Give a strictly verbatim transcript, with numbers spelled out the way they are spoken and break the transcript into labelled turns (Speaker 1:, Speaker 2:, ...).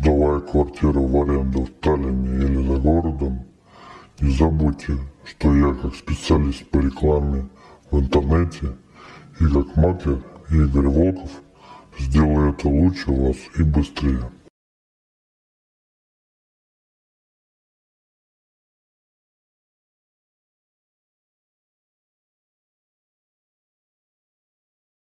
Speaker 1: сдавая квартиру в аренду в Таллинне или за городом, не забудьте, что я как специалист по рекламе в интернете и как маклер Игорь Волков сделаю это лучше вас и быстрее.